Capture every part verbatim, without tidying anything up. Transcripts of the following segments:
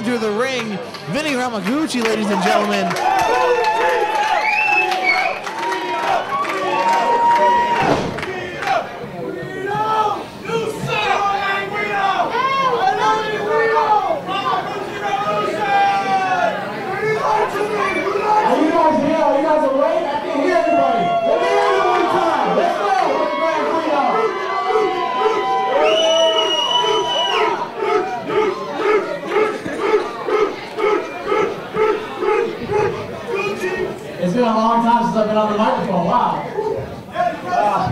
enter the ring, Vinny Ramaguchi, ladies and gentlemen. It's been a long time since I've been on the microphone. Wow. wow.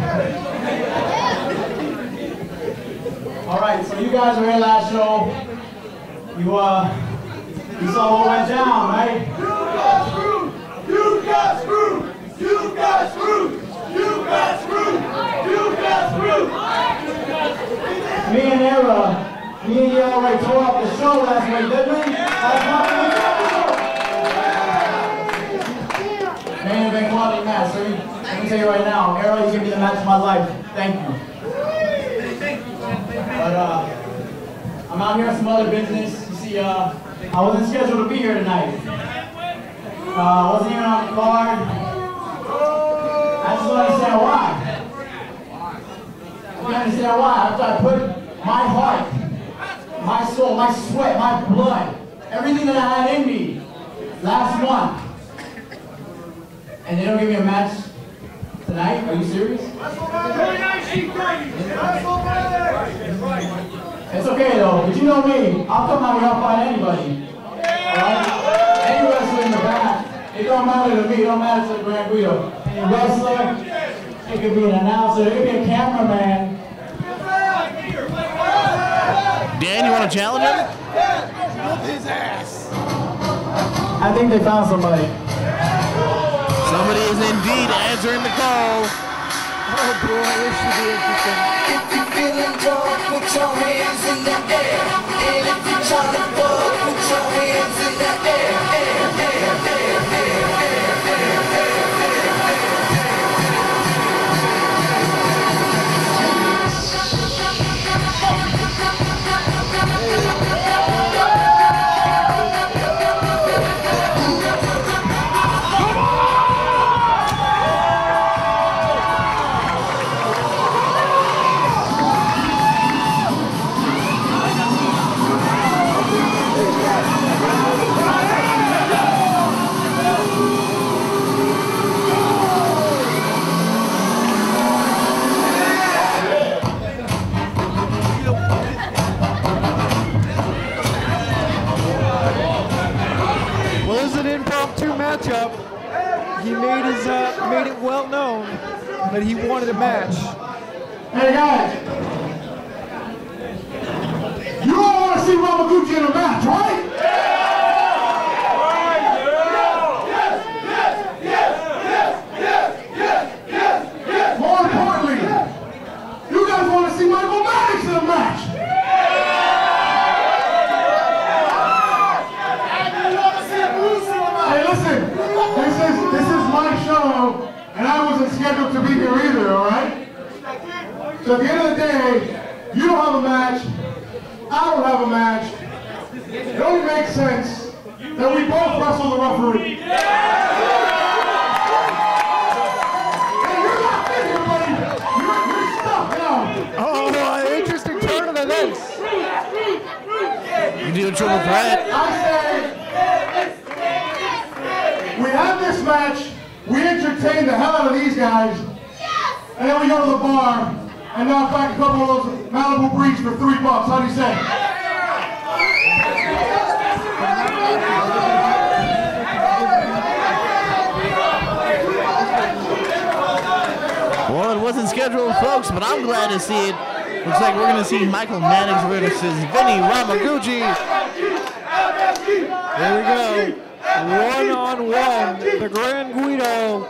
All right, so you guys were here last show. You uh, you saw what went down, right? You got screwed. You got screwed. You got screwed. You got screwed. You got screwed. Me and Era, me and Yellow Ray tore up the show last week, didn't we? Last month. Main event quality match. So you, let me tell you right now, Arrow, you give me the match of my life. Thank you. But uh, I'm out here on some other business. You see, uh, I wasn't scheduled to be here tonight. Uh, I wasn't even on the card. I just don't understand why. I can't understand why. After I put my heart, my soul, my sweat, my blood, everything that I had in me last month, and they don't give me a match tonight? Are you serious? It's okay though, but you know me, I'll come out here, I'll fight anybody. Alright? Any wrestler in the back, it don't matter to me, it don't matter to the Grand Guido. Any wrestler, it could be an announcer, it could be a cameraman. Dan, you want to challenge him? Whoop his ass. I think they found somebody. Somebody is indeed answering the call. Oh boy, this should be interesting. If you're feeling drunk, put your hands in the air. And if you're trying to fuck, put your hands in the air. Air, air, air, air, air, air, air, matchup. He made his uh, made it well known that he wanted a match. Hey guys, you all want to see Ramaguchi in a match, right? More importantly, you guys want to see Michael Maddox in a match. Hey, listen, this is this is my show, and I wasn't scheduled to be here either, all right? So at the end of the day, you don't have a match, I don't have a match. It only makes sense that we both wrestle the referee. Hey, you're locked in here, buddy. You're, you're stuck now. Oh, uh, interesting turn of events. You do a triple threat. I say, we have this match, we entertain the hell out of these guys, and then we go to the bar and knock back a couple of those Malibu Breeze for three bucks. How do you say? Well, it wasn't scheduled, folks, but I'm glad to see it. Looks like we're going to see Michael Maddox versus Vinny Ramaguchi. There we go. One on one, the Grand Guido.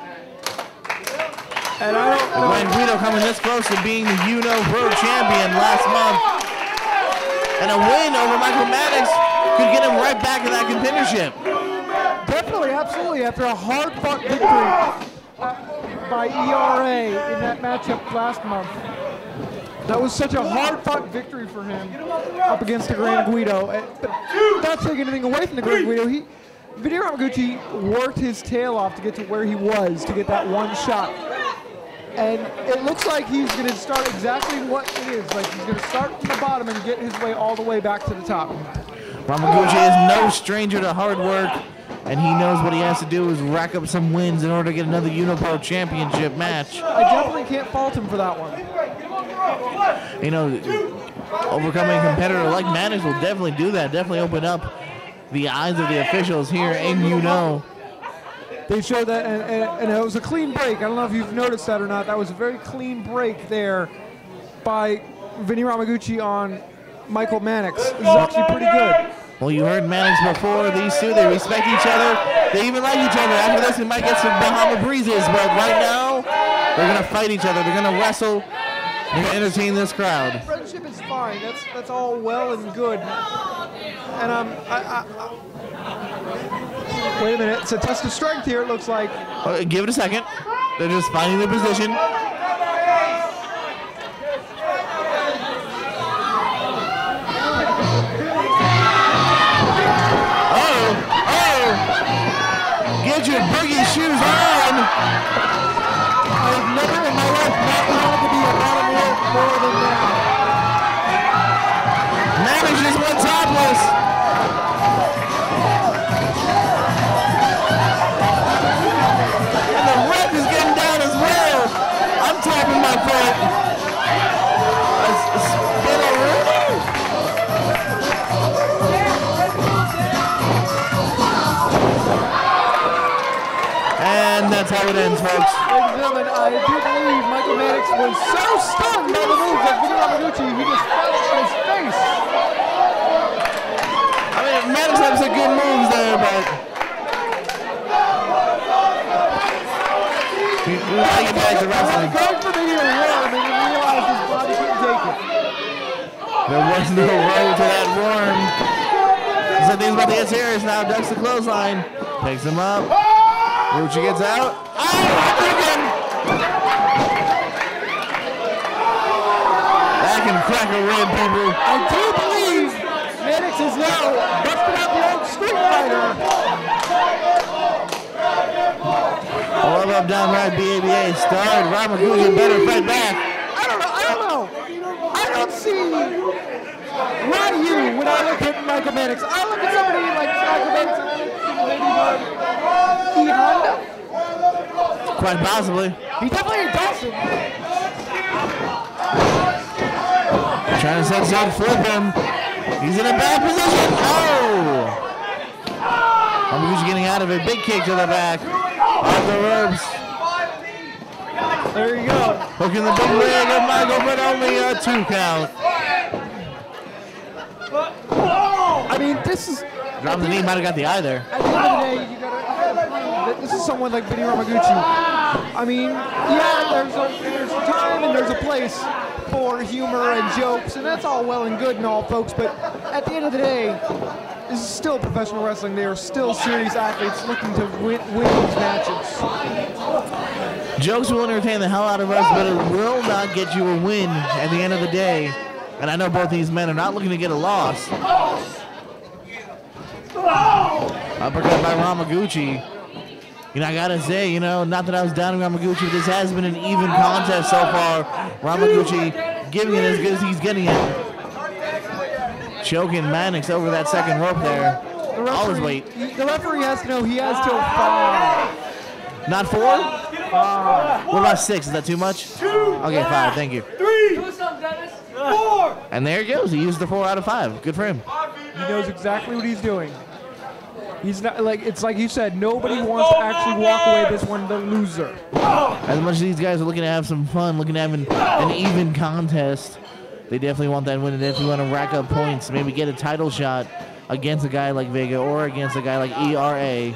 And I don't know. Grand Guido coming this close to being the U N O Pro Champion last month. And a win over Michael Maddox could get him right back in that contendership. Definitely, absolutely. After a hard-fought victory by E R A in that matchup last month. That was such a hard-fought victory for him up against the Gran Guido. And- But not taking anything away from the Gran Guido, he, Vinny Ramaguchi worked his tail off to get to where he was, to get that one shot. And it looks like he's going to start exactly what it is. Like he's going to start from the bottom and get his way all the way back to the top. Ramaguchi is no stranger to hard work, and he knows what he has to do is rack up some wins in order to get another Unipro Championship match. I definitely can't fault him for that one. You know, overcoming a competitor like Maddox will definitely do that. Definitely open up the eyes of the officials here in You Know. They showed that, and, and, and it was a clean break. I don't know if you've noticed that or not. That was a very clean break there by Vinny Ramaguchi on Michael Mannix. It was actually pretty good. Well, you heard Mannix before. These two, they respect each other. They even like each other. After this, we might get some Bahama breezes, but right now, they're going to fight each other. They're going to wrestle. They're going to entertain this crowd. Friendship is fine. That's that's all well and good. And um, I, I, I, wait a minute. It's a test of strength here. It looks like. Uh, give it a second. They're just finding their position. Oh, oh! Get your boogie shoes on. I've never in my life not wanted to be a bottom rope more than now. Mannix just went topless. And the ref is getting down as well. I'm tapping my foot. A, a spin over. And that's how it ends, folks. Ladies and gentlemen, I do believe Michael Mannix was so stunned by the moves of Vinny Ramaguchi, he just fell on his face. I mean, Mannix had some good moves there, but we gotta get back to wrestling. Going for the heel worm, and he realized his body couldn't take it. There was no road to that worm. So things about the Ed Harris now ducks the clothesline, picks him up. Gucci gets out. Oh, again! That can crack a rib, people. I do believe Mannix is now busting out the old Street Fighter. Love up, down right, B A B A. Start. Ramaguchi better fight back. I don't know, I don't know. I don't see Ryu when I look at Michael Mannix. I look at somebody like Michael Mannix and I look at maybe E Honda. Quite possibly. He definitely ain't Dawson. Trying to set side flip him. He's in a bad position. Oh! Ramaguchi getting out of it. Big kick to the back. Off the ropes. There you go. Hooking the big leg of Michael, but only a two count. I mean, this is. Dropping the knee, might have got the eye there. At the end of the day, you gotta, you gotta prove that this is someone like Vinny Ramaguchi. I mean, yeah, there's a, there's a time and there's a place for humor and jokes, and that's all well and good and all, folks, but at the end of the day, this is still professional wrestling. They are still serious athletes looking to win, win these matches. Jokes will entertain the hell out of us, but it will not get you a win at the end of the day. And I know both these men are not looking to get a loss. Uppercut by Ramaguchi. You know, I gotta say, you know, not that I was down on Ramaguchi, but this has been an even contest so far. Ramaguchi giving it as good as he's getting it. Choking Mannix over that second rope there. The referee, All his weight. The referee has to know he has till five. Not four? Five. What about six? Is that too much? Two. Okay, five. Thank you. Three. Do something, Dennis. Four. And there he goes. He used the four out of five. Good for him. He knows exactly what he's doing. He's not like it's like you said. Nobody wants to actually walk away this one the loser. As much as these guys are looking to have some fun, looking to have an, an even contest, they definitely want that win. And if you want to rack up points, maybe get a title shot against a guy like Vega or against a guy like E R A.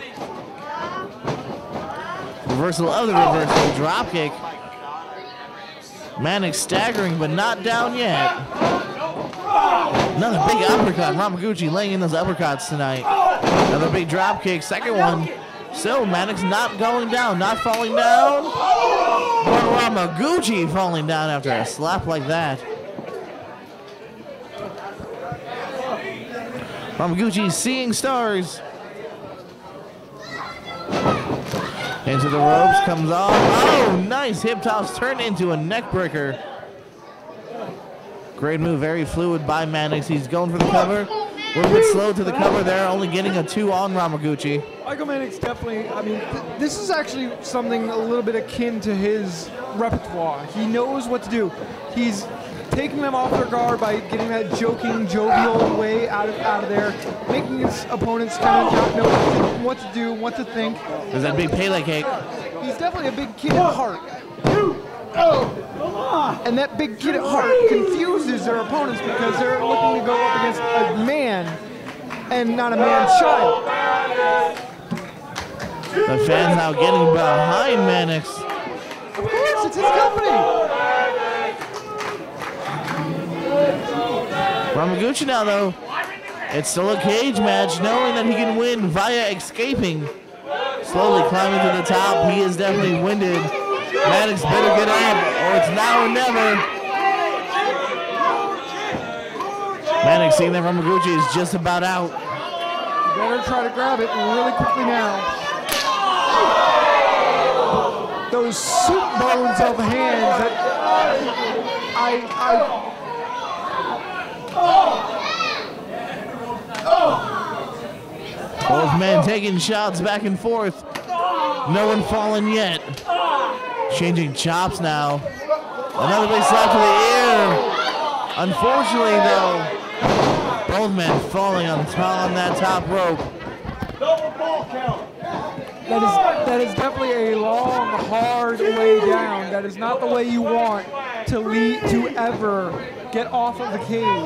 Reversal of the reversal, drop kick. Mannix staggering, but not down yet. Another big uppercut. Ramaguchi laying in those uppercuts tonight. Another big drop kick. Second one. Still, Mannix not going down, not falling down. But Ramaguchi falling down after a slap like that. Ramaguchi seeing stars. Into the ropes, comes off. Oh, nice hip toss turned into a neck breaker. Great move, very fluid by Mannix. He's going for the cover. A little bit slow to the cover there, only getting a two on Ramaguchi. Michael Mannix definitely, I mean, th this is actually something a little bit akin to his repertoire. He knows what to do. He's taking them off their guard by getting that joking, jovial way out of out of there, making his opponents kind of not know what to do, what to think. There's that big Pele cake. He's definitely a big kid at heart. And that big kid at heart confuses their opponents because they're looking to go up against a man and not a man's child. The fans now getting behind Mannix. Of course, it's his company. Ramaguchi now, though, it's still a cage match, knowing that he can win via escaping. Slowly climbing to the top. He is definitely winded. Mannix better get up, or it's now or never. Mannix seeing that Ramaguchi is just about out. You better try to grab it really quickly now. Those soup bones of hands that I, I, Both men taking shots back and forth. No one fallen yet. Changing chops now. Another big slap to the ear. Unfortunately, though, both men falling on, on that top rope. Double ball count. that is that is definitely a long, hard way down. That is not the way you want to lead to ever get off of the cage.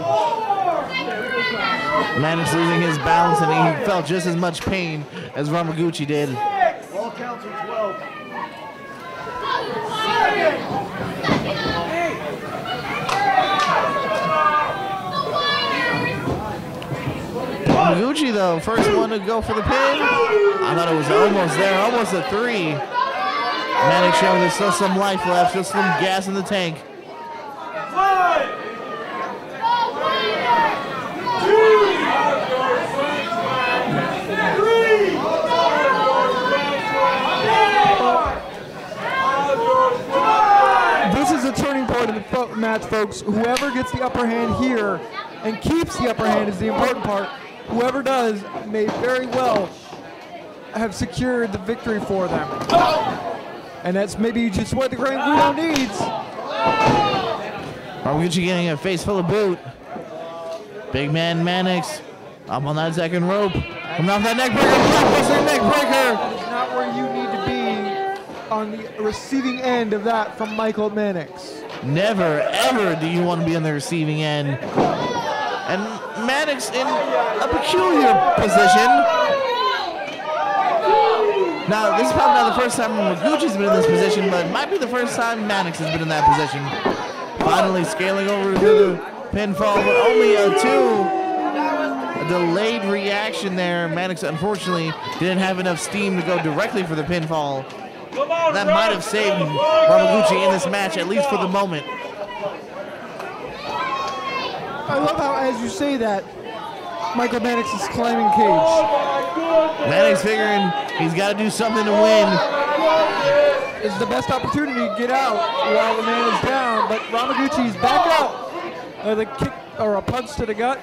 Mannix losing his balance, and he felt just as much pain as Ramaguchi did. Ball counts are twelve. Ramaguchi, though, first one to go for the pin. I thought it was almost there, almost a three. Mannix showing there's still some life left, still some gas in the tank. Five. Two. Three. This is a turning point in the fo match, folks. Whoever gets the upper hand here and keeps the upper hand is the important part. Whoever does may very well have secured the victory for them. And that's maybe just what the Grand Guido needs. Ramaguchi getting a face full of boot. Big man Mannix up on that second rope. Coming off that neck breaker, blockbuster neck breaker. It's not where you need to be on the receiving end of that from Michael Mannix. Never, ever do you want to be on the receiving end. And Mannix in a peculiar position. Now, this is probably not the first time Ramaguchi's been in this position, but it might be the first time Mannix has been in that position. Finally scaling over to the pinfall, but only a two. A delayed reaction there. Mannix, unfortunately, didn't have enough steam to go directly for the pinfall. That might have saved Ramaguchi in this match, at least for the moment. I love how, as you say that, Michael Mannix is climbing cage. Mannix figuring he's got to do something to win. It's the best opportunity to get out while the man is down, but Ramaguchi's back out. With a kick or a punch to the gut.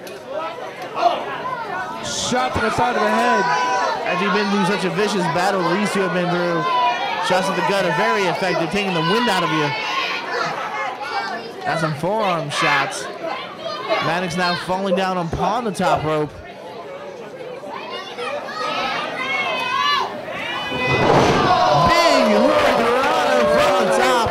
Shot to the side of the head. After you've been through such a vicious battle, these two have been through, shots to the gut are very effective, taking the wind out of you. Got some forearm shots. Mannix now falling down upon the top rope. Big hurricanrana from the top.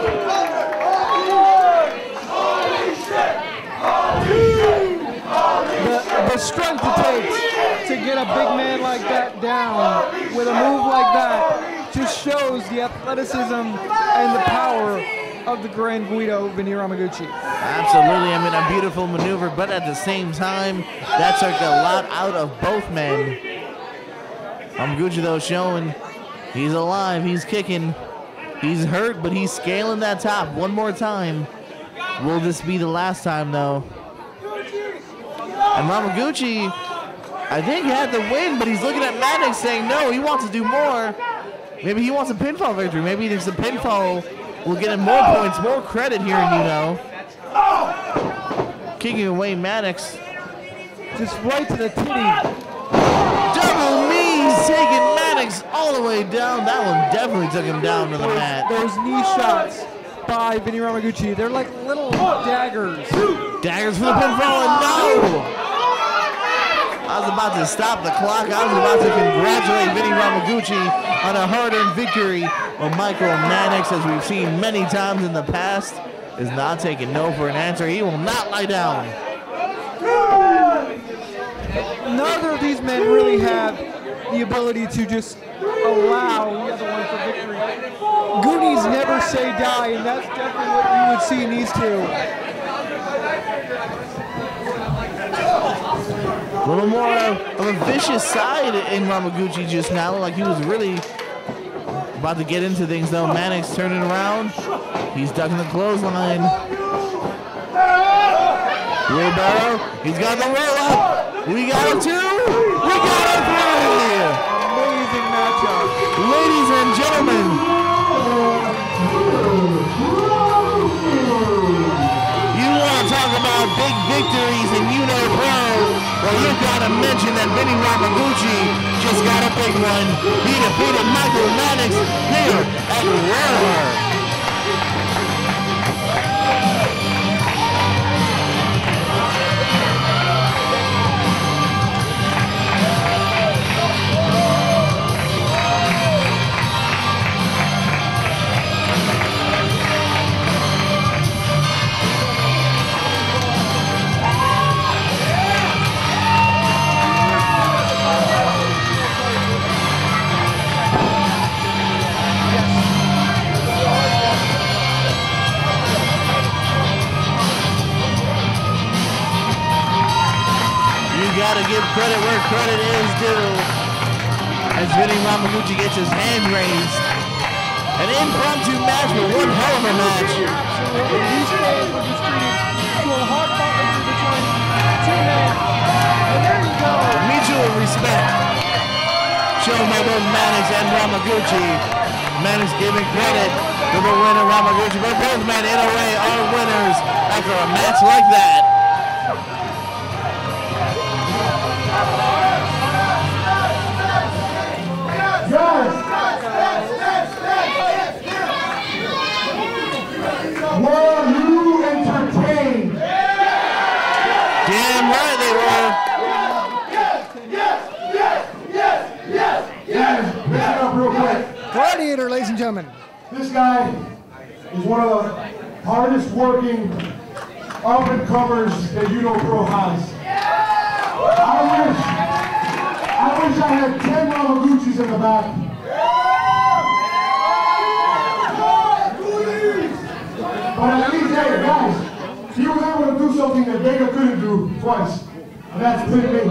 The, the strength it takes to get a big man like that down with a move like that just shows the athleticism and the power of the Grand Guido, Vinny Ramaguchi. Absolutely, I mean, a beautiful maneuver, but at the same time, that took a lot out of both men. Ramaguchi, though, showing he's alive, he's kicking, he's hurt, but he's scaling that top one more time. Will this be the last time, though? And Ramaguchi, I think he had the win, but he's looking at Maddox saying no, he wants to do more. Maybe he wants a pinfall victory. Maybe it's the pinfall will get him more points, more credit here in Uno. Kicking away Maddox. Just right to the titty. Double knees taking Maddox all the way down. That one definitely took him down to the those, mat. Those knee shots by Vinny Ramaguchi, they're like little daggers. Daggers for the pinfall, and no! I was about to stop the clock. I was about to congratulate Vinny Ramaguchi on a hard-earned victory. But Michael Maddox, as we've seen many times in the past, is not taking no for an answer. He will not lie down. Neither of these men really have the ability to just allow the other one for victory. Goonies never say die, and that's definitely what you would see in these two. A little more of a vicious side in Ramaguchi just now, like he was really about to get into things though. Maddox turning around. He's ducking the clothesline. Wheelbarrow. He's got the roll up. We got him two. We got him three. Amazing matchup. Ladies and gentlemen. You want to talk about big victories in Uno Pro? Well, you've got to mention that Vinny Ramaguchi just got a big one. He defeated Michael Maddox here at Rare. Gotta give credit where credit is due. As Vinny Ramaguchi gets his hand raised. An impromptu match, but one hell of a match. Absolutely. These players were just treated to a hard fight between two men. And there you go. Mutual respect shown by both Maddox and Ramaguchi. Maddox giving credit to the winner, Ramaguchi. But both men in a way are winners after a match like that. Were you entertained? Damn right they were. Yes, yes, yes, yes, yes, yes. Listen up real quick. Gladiator, ladies and gentlemen. This guy is one of the hardest working up and comers that Uno Pro has. I wish, I wish I had ten Ramaguchis in the back. But at least, hey, guys, he was able to do something that Vega couldn't do twice. And that's pin me.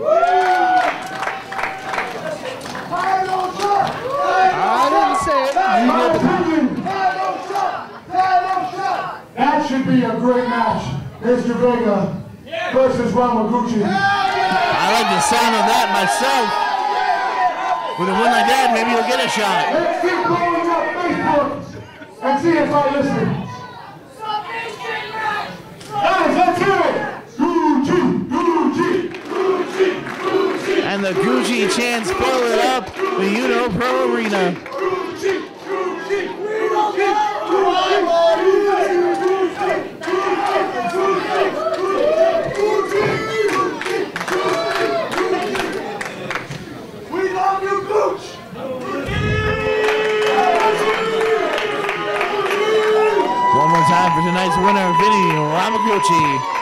I didn't say it. In You my did. opinion, that should be a great match. Mister Vega versus Ramaguchi. I like the sound of that myself. With a win like that, maybe he'll get a shot. Let's keep blowing up Facebook and see if I listen. Guys, let's hear it! Gucci, Gucci, Gucci, Gucci. And the Gucci chants fill it up the Uno Pro Arena. Gucci, Gucci, we love you, Gooch! One more time for tonight's winner, Vinny Ramaguchi.